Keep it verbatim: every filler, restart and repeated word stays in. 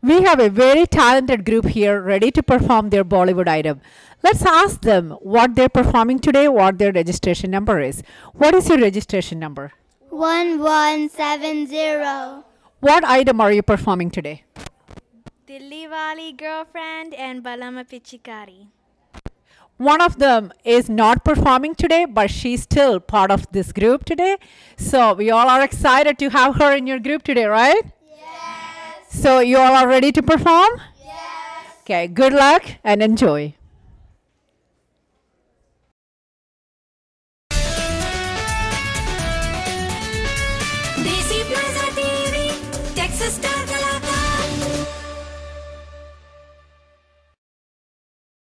We have a very talented group here ready to perform their Bollywood item. Let's ask them what they're performing today, what their registration number is. What is your registration number? one one seven zero. What item are you performing today? Dilli Wali Girlfriend and Balama Pichikari. One of them is not performing today, but she's still part of this group today. So we all are excited to have her in your group today, right? Yes. So you all are ready to perform? Yes. Okay, good luck and enjoy.